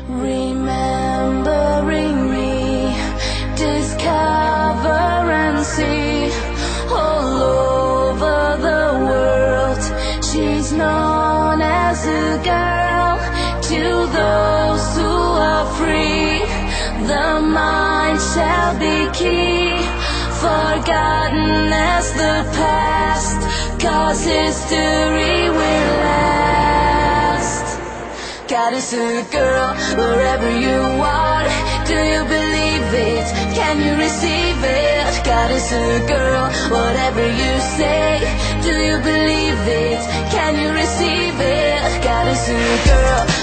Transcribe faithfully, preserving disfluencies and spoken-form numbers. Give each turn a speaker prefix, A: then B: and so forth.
A: remembering me, discover and see all over the world. She's known as a girl to those who are free. The mind shall be key, forgotten as the past, 'cause history will last. God is a girl, wherever you are. Do you believe it? Can you receive it? God is a girl, whatever you say. Do you believe it? Can you receive it? God is a girl.